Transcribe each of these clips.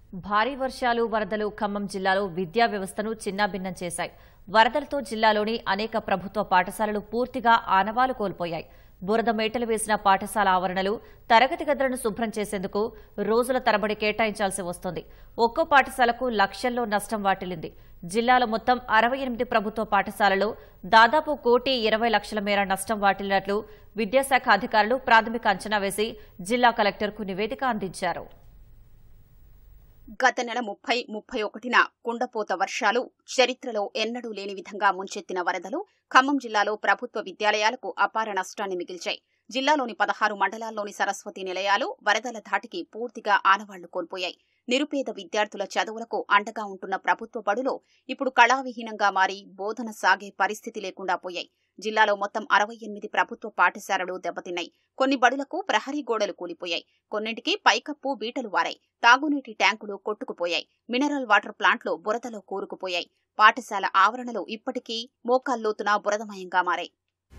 భారీ వర్షాలు వరదలు ఖమ్మం జిల్లాలో విద్యా వ్యవస్థను చిన్నాభిన్నం చేశాయి. వరదలతో జిల్లాలోని అనేక ప్రభుత్వ పాఠశాలలు పూర్తిగా ఆనవాలు కోల్పోయాయి. బురద మేటలు వేసిన పాఠశాల ఆవరణలు, తరగతి గదులను శుభ్రం చేసేందుకు రోజుల తరబడి కేటాయించాల్సి వస్తోంది. ఒక్కో పాఠశాలకు లక్షల్లో నష్టం వాటిల్లింది. జిల్లాలో మొత్తం 68 ప్రభుత్వ పాఠశాలలో దాదాపు 1,20,00,000 మేర నష్టం వాటిల్లినట్లు విద్యాశాఖ అధికారులు ప్రాథమిక అంచనా వేసి జిల్లా కలెక్టర్కు నివేదిక అందించారు. గత నెల 30-31న కుండపోత వర్షాలు, చరిత్రలో ఎన్నడూ లేని విధంగా ముంచెత్తిన వరదలు ఖమ్మం జిల్లాలో ప్రభుత్వ విద్యాలయాలకు అపార నష్టాన్ని మిగిల్చాయి. జిల్లాలోని 16 మండలాల్లోని సరస్వతి నిలయాలు వరదల ధాటికి పూర్తిగా ఆనవాళ్లు కోల్పోయాయి. నిరుపేద విద్యార్థుల చదువులకు అండగా ఉంటున్న ప్రభుత్వ బడులో ఇప్పుడు కళావిహీనంగా మారి బోధన సాగే పరిస్థితి లేకుండా పోయాయి. జిల్లాలో మొత్తం 68 ప్రభుత్వ పాఠశాలలు దెబ్బతిన్నాయి. కొన్ని బడులకు ప్రహరీ గోడలు కూలిపోయాయి. కొన్నింటికి పైకప్పు బీటలు వారాయి. తాగునీటి ట్యాంకులు కొట్టుకుపోయాయి. మినరల్ వాటర్ ప్లాంట్లు బురదలో కూరుకుపోయాయి. పాఠశాల ఆవరణలు ఇప్పటికీ మోకాల్లోతున బురదమయంగా మారాయి.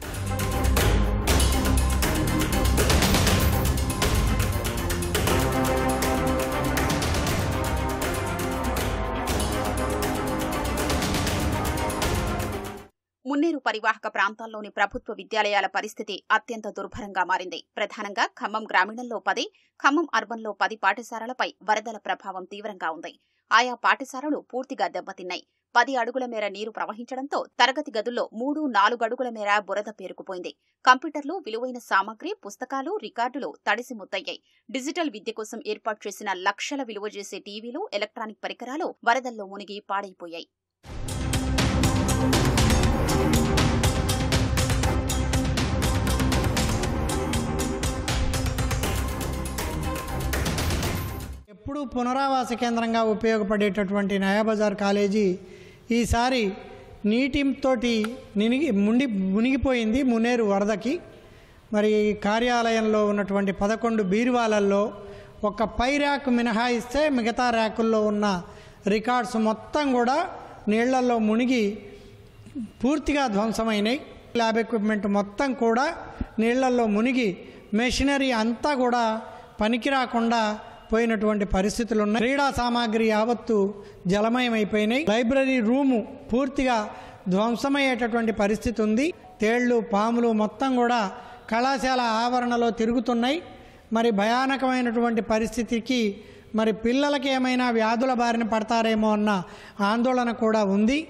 మున్నేరు పరివాహక ప్రాంతాల్లోని ప్రభుత్వ విద్యాలయాల పరిస్థితి అత్యంత దుర్భరంగా మారింది. ప్రధానంగా ఖమ్మం గ్రామీణంలో 10, ఖమ్మం అర్బన్లో 10 పాఠశాలలపై వరదల ప్రభావం తీవ్రంగా ఉంది. ఆయా పాఠశాలలు పూర్తిగా దెబ్బతిన్నాయి. 10 అడుగుల మేర నీరు ప్రవహించడంతో తరగతి గదుల్లో 3-4 అడుగుల మేర బురద పేరుకుపోయింది. కంప్యూటర్లు, విలువైన సామగ్రి, పుస్తకాలు, రికార్డులు తడిసి ముద్దయ్యాయి. డిజిటల్ విద్య కోసం ఏర్పాటు చేసిన లక్షల విలువ చేసే టీవీలు, ఎలక్ట్రానిక్ పరికరాలు వరదల్లో మునిగి పాడైపోయాయి. ఎప్పుడు పునరావాస కేంద్రంగా ఉపయోగపడేటటువంటి నయాబజార్ కాలేజీ ఈసారి నీటితోటి మునిగిపోయింది మున్నేరు వరదకి. మరి కార్యాలయంలో ఉన్నటువంటి 11 బీరువాలల్లో ఒక పై ర్యాక్ మినహాయిస్తే మిగతా ర్యాకుల్లో ఉన్న రికార్డ్స్ మొత్తం కూడా నీళ్లలో మునిగి పూర్తిగా ధ్వంసమైనాయి. ల్యాబ్ ఎక్విప్మెంట్ మొత్తం కూడా నీళ్లలో మునిగి మెషినరీ అంతా కూడా పనికిరాకుండా పోయినటువంటి పరిస్థితులు ఉన్నాయి. క్రీడా సామాగ్రి యావత్తు జలమయమైపోయినాయి. లైబ్రరీ రూము పూర్తిగా ధ్వంసమయ్యేటటువంటి పరిస్థితి ఉంది. తేళ్లు, పాములు మొత్తం కూడా కళాశాల ఆవరణలో తిరుగుతున్నాయి. మరి భయానకమైనటువంటి పరిస్థితికి మరి పిల్లలకి ఏమైనా వ్యాధుల బారిన పడతారేమో అన్న ఆందోళన కూడా ఉంది.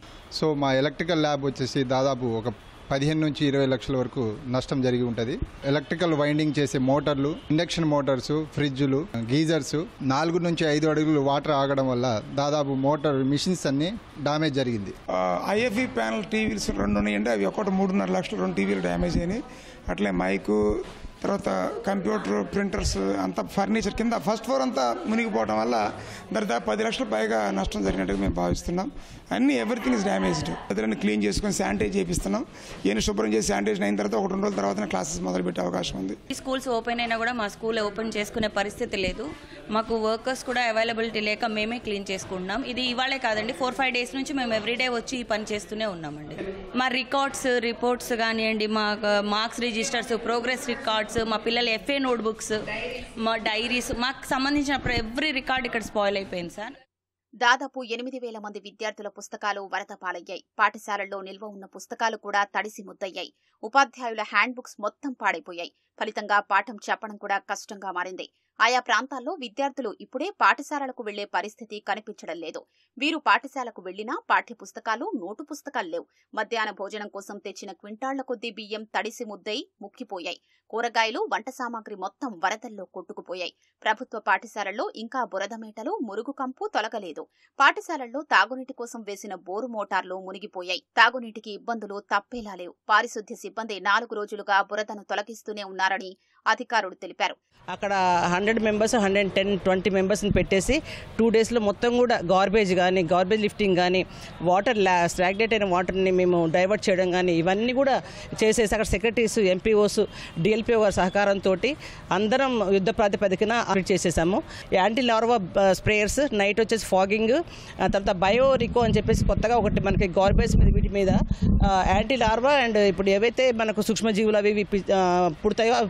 సో మా ఎలక్ట్రికల్ ల్యాబ్ వచ్చేసి దాదాపు ఒక 15 నుంచి 20 లక్షల వరకు నష్టం జరిగి ఉంటుంది. ఎలక్ట్రికల్ వైండింగ్ చేసే మోటార్లు, ఇండక్షన్ మోటార్స్, ఫ్రిడ్జ్లు, గీజర్స్ 4 నుంచి 5 అడుగులు వాటర్ ఆగడం వల్ల దాదాపు మోటార్ మిషన్స్ అన్ని డ్యామేజ్ జరిగింది. ఐఎఫ్ఈ ప్యానల్ టీవీస్ 2 ఉన్నాయండి. అవి ఒకటి 3.5 లక్షలు 2 టీవీలు డ్యామేజ్ అయినాయి. అట్లే మైకు, తర్వాత కంప్యూటర్, ప్రింటర్స్ అంతా ఫర్నిచర్ కింద ఫస్ట్ ఫ్లోర్ అంతా మునిగిపోవడం వల్ల దాదాపు 10 లక్షల పైగా నష్టం జరిగినట్టుగా మేము భావిస్తున్నాం. అన్ని ఎవ్రీథింగ్ ఇస్ డ్యామేజ్డ్. అదన్నీ క్లీన్ చేసుకొని శానిటైజ్ చేపిస్తున్నాం. ఏమైనా శుభ్రం చేసి శానిటైజేషన్ అయిన తర్వాత 1-2 రోజుల తర్వాత క్లాసెస్ మొదలుపెట్టే అవకాశం ఉంది. స్కూల్స్ ఓపెన్ అయినా కూడా మా స్కూల్ ఓపెన్ చేసుకునే పరిస్థితి లేదు. మాకు వర్కర్స్ కూడా అవైలబిలిటీ లేక మేమే క్లీన్ చేసుకుంటున్నాం. ఇది ఇవాళే కాదండి, 4-5 డేస్ నుంచి మేము ఎవ్రీడే వచ్చి ఈ పని చేస్తూనే ఉన్నామండి. మా రిపోర్ట్స్ కానివ్వండి, మా మార్క్స్ రిజిస్టర్స్, ప్రోగ్రెస్ రికార్డ్స్, మా పిల్లల FA నోట్బుక్స్, మా డైరీస్, మాకు సంబంధించిన ఎవ్రీ రికార్డ్ ఇక్కడ స్పాయిల్ అయిపోయింది సార్. దాదాపు 8,000 మంది విద్యార్థుల పుస్తకాలు వరద పాలయ్యాయి. పాఠశాలల్లో నిల్వ ఉన్న పుస్తకాలు కూడా తడిసి ముద్దయ్యాయి. ఉపాధ్యాయుల హ్యాండ్ బుక్స్ మొత్తం పాడైపోయాయి. ఫలితంగా పాఠం చెప్పడం కూడా కష్టంగా మారింది. ఆయా ప్రాంతాల్లో విద్యార్థులు ఇప్పుడే పాఠశాలలకు వెళ్లే పరిస్థితి కనిపించడం లేదు. వీరు పాఠశాలకు వెళ్లినా పాఠ్య పుస్తకాలు, నోటు పుస్తకాలు లేవు. మధ్యాహ్న భోజనం కోసం తెచ్చిన క్వింటాళ్ల కొద్దీ బియ్యం తడిసి ముద్దై ముక్కిపోయాయి. కూరగాయలు, వంట సామాగ్రి మొత్తం వరదల్లో కొట్టుకుపోయాయి. ప్రభుత్వ పాఠశాలల్లో ఇంకా బురద మేటలు, మురుగు కంపు తొలగలేదు. పాఠశాలల్లో తాగునీటి కోసం వేసిన బోరు మోటార్లు మునిగిపోయాయి. తాగునీటికి ఇబ్బందులు తప్పేలా లేవు. పారిశుద్ధ్య సిబ్బంది 4 రోజులుగా బురదను తొలగిస్తూనే ఉన్నారని అధికారులు తెలిపారు. అక్కడ 100 మెంబర్స్ 110-20 మెంబర్స్ని పెట్టేసి 2 డేస్లో మొత్తం కూడా గార్బేజ్ లిఫ్టింగ్ కానీ, వాటర్ స్టాగ్నేట్ అయిన వాటర్ని మేము డైవర్ట్ చేయడం కానీ ఇవన్నీ కూడా చేసేసి అక్కడ సెక్రటరీస్, ఎంపీఓస్, డిఎల్పిఓ గారి సహకారంతో అందరం యుద్ధ ప్రాతిపదికన అప్డేట్ చేసేసాము. యాంటీ లార్వా స్ప్రేయర్స్, నైట్ వచ్చేసి ఫాగింగ్, తర్వాత బయో రికో అని చెప్పేసి కొత్తగా ఒకటి మనకి గార్బేజ్ వీటి మీద యాంటీ లార్వా అండ్ ఇప్పుడు ఏవైతే మనకు సూక్ష్మజీవులు అవి పుడతాయో పుట్టకుండా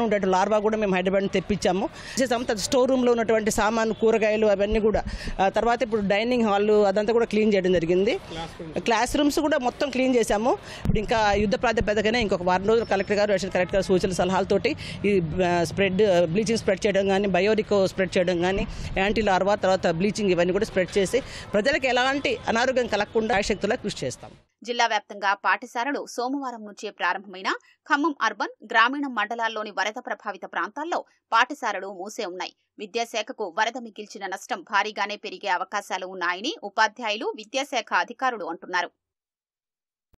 ఉండేటువంటి లార్వా కూడా మేము హైదరాబాద్ నుంచి తెప్పించాము. స్టోర్ రూమ్లో ఉన్నటువంటి సామాను, కూరగాయలు అవన్నీ కూడా, తర్వాత ఇప్పుడు డైనింగ్ హాల్ అదంతా కూడా క్లీన్ చేయడం జరిగింది. క్లాస్ రూమ్స్ కూడా మొత్తం క్లీన్ చేశాము. ఇప్పుడు ఇంకా యుద్ధ ప్రాతిపదికనే ఇంకొక వారం రోజులు కలెక్టర్ గారు, రేషన్ కలెక్టర్ గారు సూచనల సలహాలతోటి ఈ బ్లీచింగ్ స్ప్రెడ్ చేయడం కానీ, బయోరికో స్ప్రెడ్ చేయడం కానీ, యాంటీ లార్వా, తర్వాత బ్లీచింగ్ ఇవన్నీ కూడా స్ప్రెడ్ చేసి ప్రజలకు ఎలాంటి అనారోగ్యం కలగకుండా శక్తులా కృషి చేస్తాం. జిల్లా వ్యాప్తంగా పాఠశాలలు సోమవారం నుంచే ప్రారంభమైన ఖమ్మం అర్బన్, గ్రామీణ మండలాల్లోని వరద ప్రభావిత ప్రాంతాల్లో పాఠశాలలు మూసే ఉన్నాయి. విద్యాశాఖకు వరద మిగిల్చిన నష్టం భారీగానే పెరిగే అవకాశాలు ఉన్నాయని ఉపాధ్యాయులు, విద్యాశాఖ అధికారులు అంటున్నారు.